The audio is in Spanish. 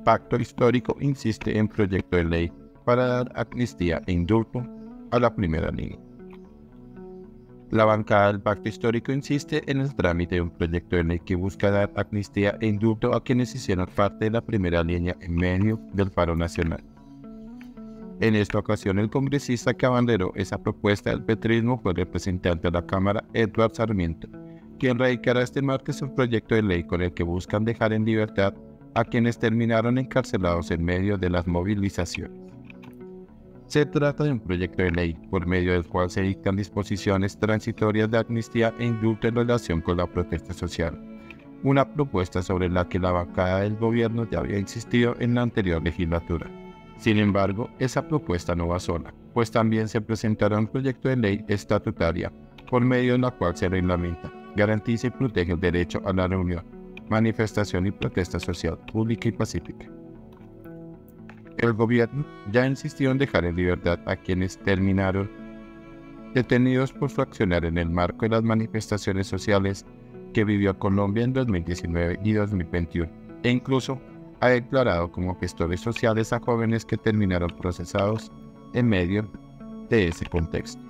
Pacto Histórico insiste en proyecto de ley para dar amnistía e indulto a la primera línea. La bancada del Pacto Histórico insiste en el trámite de un proyecto de ley que busca dar amnistía e indulto a quienes hicieron parte de la primera línea en medio del paro nacional. En esta ocasión, el congresista que abanderó esa propuesta del petrismo fue el representante de la Cámara, Edward Sarmiento, quien radicará este martes un proyecto de ley con el que buscan dejar en libertad a quienes terminaron encarcelados en medio de las movilizaciones. Se trata de un proyecto de ley por medio del cual se dictan disposiciones transitorias de amnistía e indulto en relación con la protesta social, una propuesta sobre la que la bancada del gobierno ya había insistido en la anterior legislatura. Sin embargo, esa propuesta no va sola, pues también se presentará un proyecto de ley estatutaria, por medio de la cual se reglamenta, garantiza y protege el derecho a la reunión, manifestación y protesta social pública y pacífica. El gobierno ya insistió en dejar en libertad a quienes terminaron detenidos por su accionar en el marco de las manifestaciones sociales que vivió Colombia en 2019 y 2021, e incluso ha declarado como gestores sociales a jóvenes que terminaron procesados en medio de ese contexto.